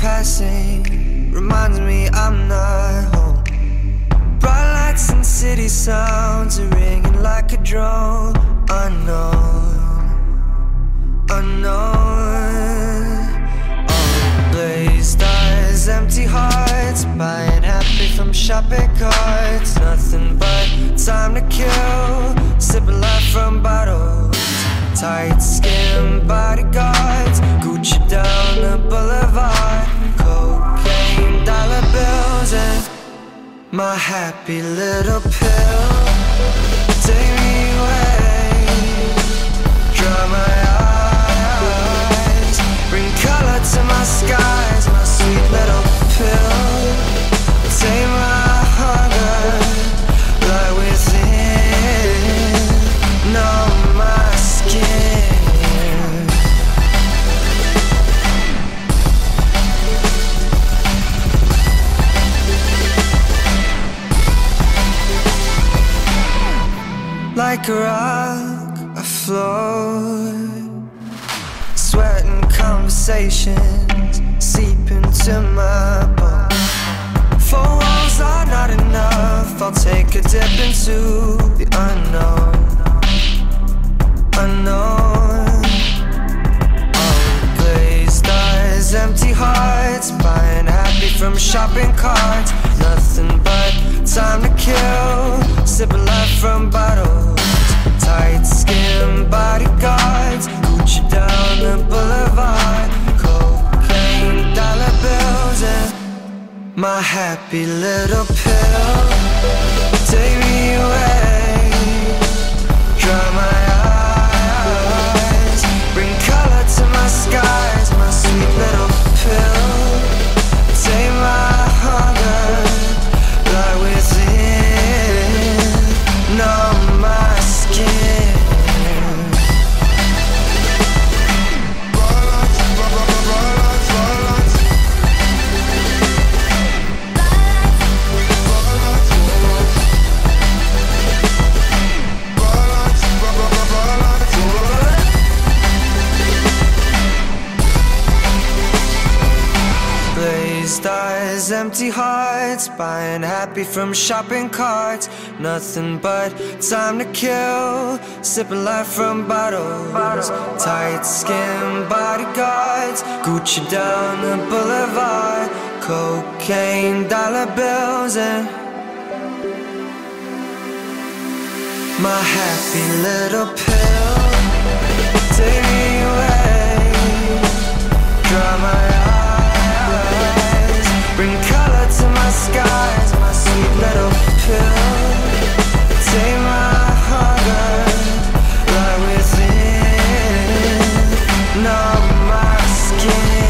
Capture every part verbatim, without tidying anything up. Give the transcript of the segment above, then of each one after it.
passing reminds me I'm not home. Bright lights and city sounds are ringing like a drone. Unknown, unknown. All blazed eyes, empty hearts, buying happy from shopping carts. Nothing but time to kill, sipping life from bottles. Tight skin bodyguards, Gucci down the boulevard. Cocaine, dollar bills, and my happy little pill. Take me away, dry my eyes, bring color to my skies. My sweet little pill, take my hunger, lie within, numb my skin. Like a rock, I float, sweating conversations seep into my bones. Four walls are not enough, I'll take a dip into the unknown. Unknown. All glazed eyes, empty hearts, buying happy from shopping carts. Nothing but time to kill, sipping life from bottles. Tight skin bodyguards, Gucci down the boulevard. Cocaine, dollar bills, and my happy little pill. Take me away, dry my eyes, bring color to my skies. My sweet little pill, take my hunger, lie within, numb my skin. Stars, empty hearts, buying happy from shopping carts. Nothing but time to kill, sipping life from bottles. Tight skin bodyguards, Gucci down the boulevard. Cocaine, dollar bills, and my happy little pill. Take me away, dry my eyes, bring color to my skies. My sweet little pill, take my hunger, lie within, numb my skin.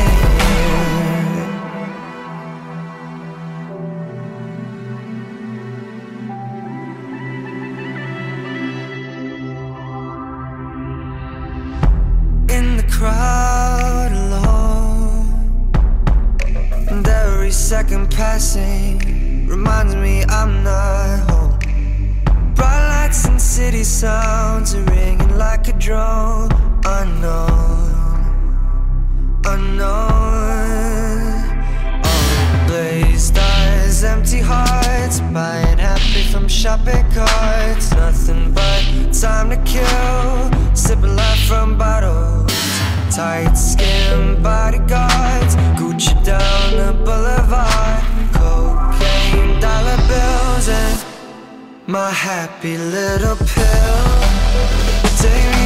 In the crowd alone, and every second passing reminds me I'm not home. Bright lights and city sounds are ringing like a drone. Unknown, unknown. All blazed eyes, empty hearts, buying happy from shopping carts. Nothing but time to kill, sipping life from bottles. Tight skin bodyguards, Gucci down the boulevard. Cocaine, dollar bills, and my happy little pill. Take me